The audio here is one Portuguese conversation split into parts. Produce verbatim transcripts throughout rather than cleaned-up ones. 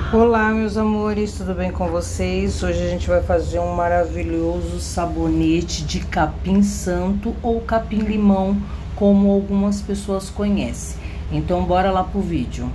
Olá, meus amores, tudo bem com vocês? Hoje a gente vai fazer um maravilhoso sabonete de capim santo ou capim limão, como algumas pessoas conhecem. Então bora lá pro vídeo.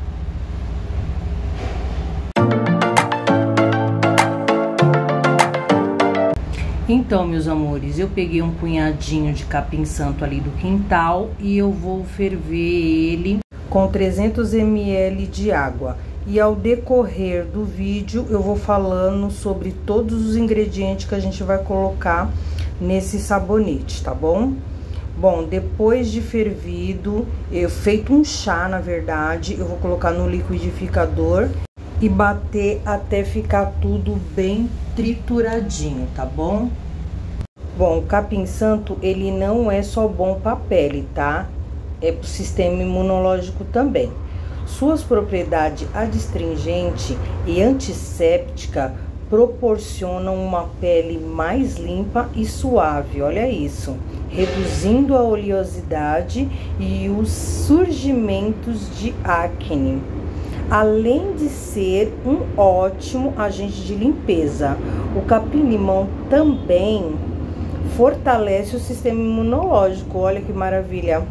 Então, meus amores, eu peguei um punhadinho de capim santo ali do quintal e eu vou ferver ele com trezentos mililitros de água. E ao decorrer do vídeo eu vou falando sobre todos os ingredientes que a gente vai colocar nesse sabonete, tá bom? Bom, depois de fervido, eu feito um chá, na verdade, eu vou colocar no liquidificador e bater até ficar tudo bem trituradinho, tá bom? Bom, o capim santo, ele não é só bom pra pele, tá? É pro sistema imunológico também. Suas propriedades adstringente e antisséptica proporcionam uma pele mais limpa e suave, olha isso, reduzindo a oleosidade e os surgimentos de acne, além de ser um ótimo agente de limpeza. O capim-limão também fortalece o sistema imunológico, olha que maravilha,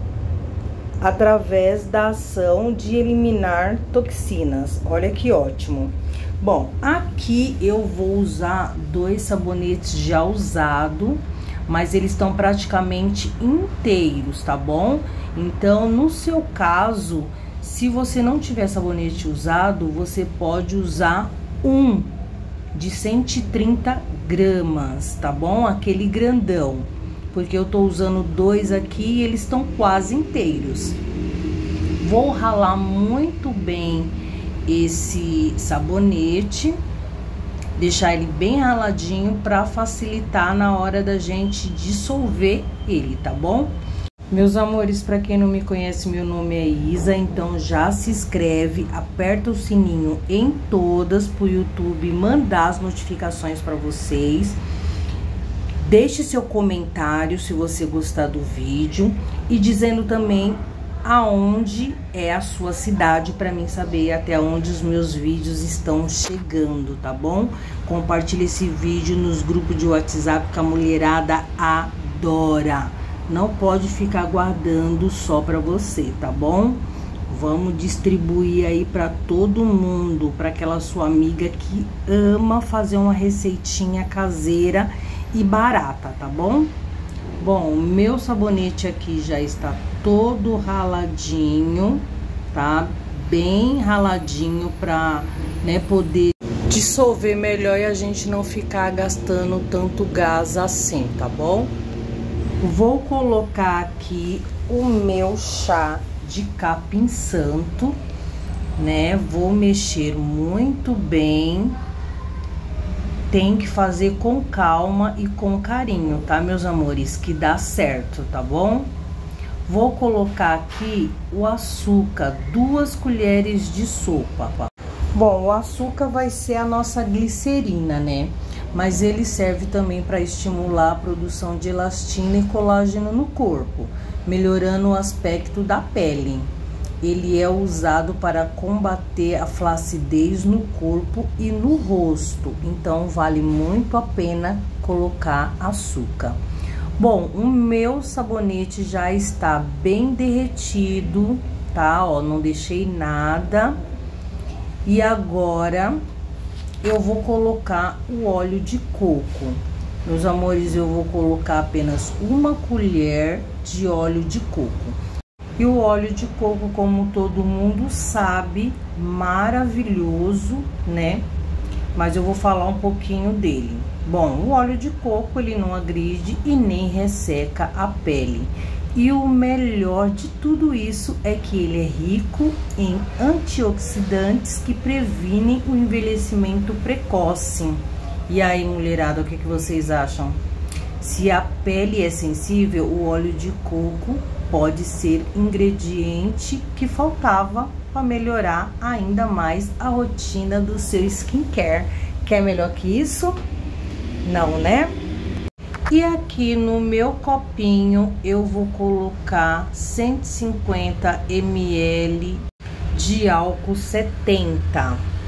através da ação de eliminar toxinas. Olha que ótimo. Bom, aqui eu vou usar dois sabonetes já usados, mas eles estão praticamente inteiros, tá bom? Então, no seu caso, se você não tiver sabonete usado, você pode usar um de cento e trinta gramas, tá bom? Aquele grandão. Porque eu tô usando dois aqui e eles estão quase inteiros. Vou ralar muito bem esse sabonete, deixar ele bem raladinho para facilitar na hora da gente dissolver ele, tá bom? Meus amores, para quem não me conhece, meu nome é Isa, então já se inscreve, aperta o sininho em todas pro YouTube mandar as notificações para vocês. Deixe seu comentário se você gostar do vídeo e dizendo também aonde é a sua cidade para mim saber até onde os meus vídeos estão chegando, tá bom? Compartilhe esse vídeo nos grupos de WhatsApp que a mulherada adora. Não pode ficar guardando só para você, tá bom? Vamos distribuir aí para todo mundo, para aquela sua amiga que ama fazer uma receitinha caseira e barata, tá bom? Bom, o meu sabonete aqui já está todo raladinho, tá? Bem raladinho pra, né, poder dissolver melhor e a gente não ficar gastando tanto gás assim, tá bom? Vou colocar aqui o meu chá de capim santo, né? Vou mexer muito bem. Tem que fazer com calma e com carinho, tá, meus amores? Que dá certo, tá bom? Vou colocar aqui o açúcar, duas colheres de sopa. Bom, o açúcar vai ser a nossa glicerina, né? Mas ele serve também para estimular a produção de elastina e colágeno no corpo, melhorando o aspecto da pele. Ele é usado para combater a flacidez no corpo e no rosto, então vale muito a pena colocar açúcar. Bom, o meu sabonete já está bem derretido, tá? Ó, não deixei nada. E agora eu vou colocar o óleo de coco. Meus amores, eu vou colocar apenas uma colher de óleo de coco. E o óleo de coco, como todo mundo sabe, maravilhoso, né? Mas eu vou falar um pouquinho dele. Bom, o óleo de coco, ele não agride e nem resseca a pele. E o melhor de tudo isso é que ele é rico em antioxidantes que previnem o envelhecimento precoce. E aí, mulherada, o que que vocês acham? Se a pele é sensível, o óleo de coco pode ser ingrediente que faltava para melhorar ainda mais a rotina do seu skincare. Quer melhor que isso? Não, né? E aqui no meu copinho eu vou colocar cento e cinquenta mililitros de álcool setenta.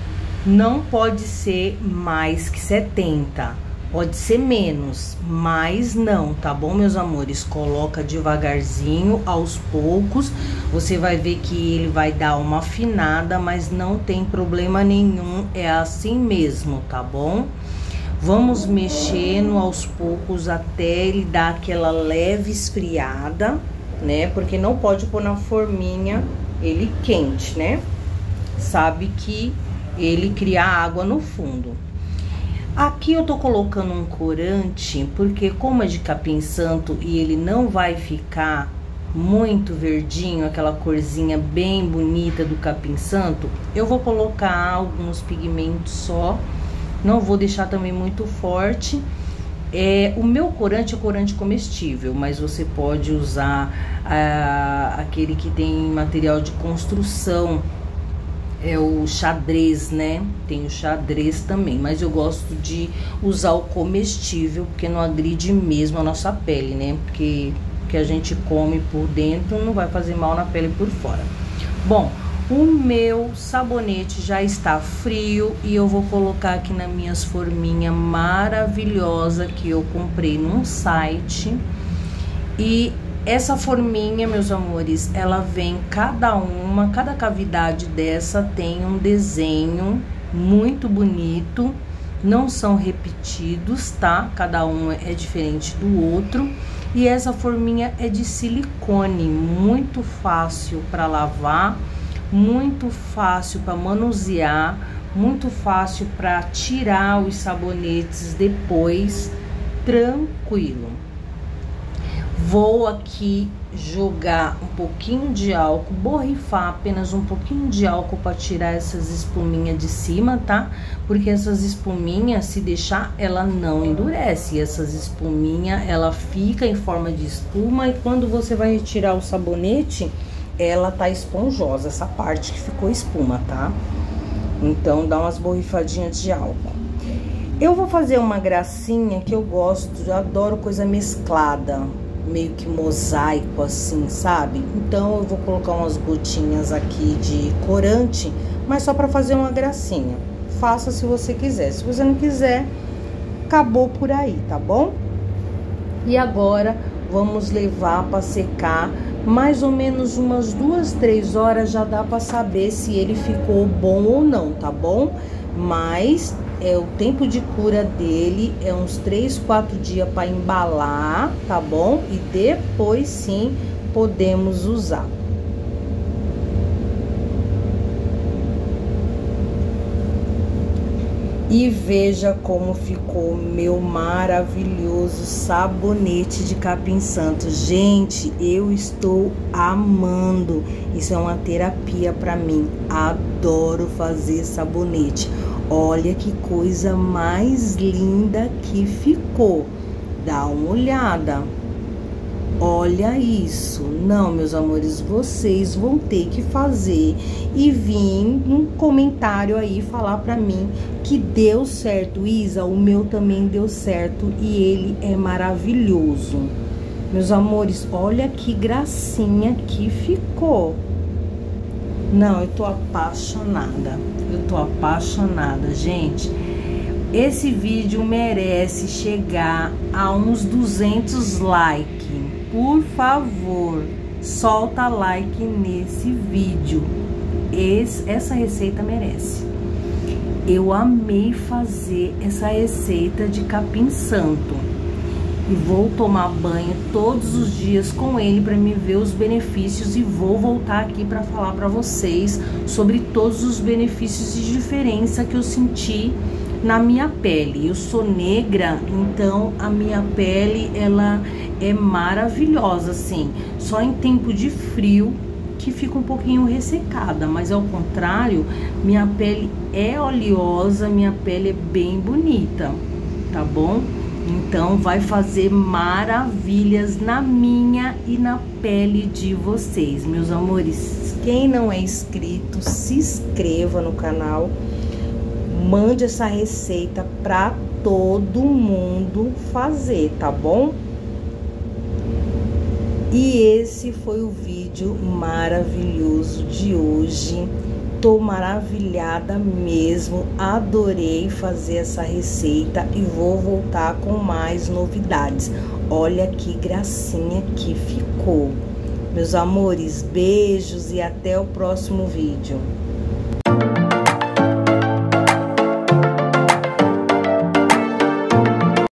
Não pode ser mais que setenta, pode ser menos, mas não, tá bom, meus amores? Coloca devagarzinho, aos poucos, você vai ver que ele vai dar uma afinada, mas não tem problema nenhum, é assim mesmo, tá bom? Vamos mexendo aos poucos até ele dar aquela leve esfriada, né? Porque não pode pôr na forminha ele quente, né? Sabe que ele cria água no fundo. Aqui eu tô colocando um corante, porque como é de capim santo e ele não vai ficar muito verdinho, aquela corzinha bem bonita do capim santo, eu vou colocar alguns pigmentos só, não vou deixar também muito forte. É, o meu corante é corante comestível, mas você pode usar ah, aquele que tem material de construção, é o xadrez, né? Tem o xadrez também, mas eu gosto de usar o comestível, porque não agride mesmo a nossa pele, né? Porque o que a gente come por dentro não vai fazer mal na pele por fora. Bom, o meu sabonete já está frio e eu vou colocar aqui nas minhas forminhas maravilhosa que eu comprei num site. E essa forminha, meus amores, ela vem cada uma, cada cavidade dessa tem um desenho muito bonito, não são repetidos, tá? Cada um é diferente do outro. E essa forminha é de silicone, muito fácil para lavar, muito fácil para manusear, muito fácil para tirar os sabonetes depois, tranquilo. Vou aqui jogar um pouquinho de álcool, borrifar apenas um pouquinho de álcool para tirar essas espuminhas de cima, tá? Porque essas espuminhas, se deixar, ela não endurece. Essas espuminhas, ela fica em forma de espuma e quando você vai retirar o sabonete, ela tá esponjosa, essa parte que ficou espuma, tá? Então, dá umas borrifadinhas de álcool. Eu vou fazer uma gracinha que eu gosto, eu adoro coisa mesclada, meio que mosaico assim, sabe? Então eu vou colocar umas gotinhas aqui de corante, mas só para fazer uma gracinha. Faça se você quiser, se você não quiser, acabou por aí, tá bom? E agora vamos levar para secar mais ou menos umas duas, três horas, já dá para saber se ele ficou bom ou não, tá bom? Mas é o tempo de cura dele é uns três, quatro dias para embalar, tá bom? E depois sim podemos usar. E veja como ficou meu maravilhoso sabonete de capim santo. Gente, eu estou amando. Isso é uma terapia para mim. Adoro fazer sabonete. Olha que coisa mais linda que ficou. Dá uma olhada. Olha isso. Não, meus amores, vocês vão ter que fazer e vir um comentário aí falar pra mim que deu certo. Isa, o meu também deu certo e ele é maravilhoso. Meus amores, olha que gracinha que ficou. Não, eu tô apaixonada. Eu tô apaixonada, gente. Esse vídeo merece chegar a uns duzentos likes. Por favor, solta like nesse vídeo. Esse, essa receita merece. Eu amei fazer essa receita de capim santo. E vou tomar banho todos os dias com ele para me ver os benefícios. E vou voltar aqui para falar para vocês sobre todos os benefícios e diferença que eu senti na minha pele. Eu sou negra, então a minha pele ela é maravilhosa, assim. Só em tempo de frio que fica um pouquinho ressecada, mas ao contrário, minha pele é oleosa, minha pele é bem bonita, tá bom? Então vai fazer maravilhas na minha e na pele de vocês, meus amores. Quem não é inscrito, se inscreva no canal. Mande essa receita para todo mundo fazer, tá bom? E esse foi o vídeo maravilhoso de hoje. tô maravilhada mesmo, adorei fazer essa receita e vou voltar com mais novidades. Olha que gracinha que ficou. Meus amores, beijos e até o próximo vídeo.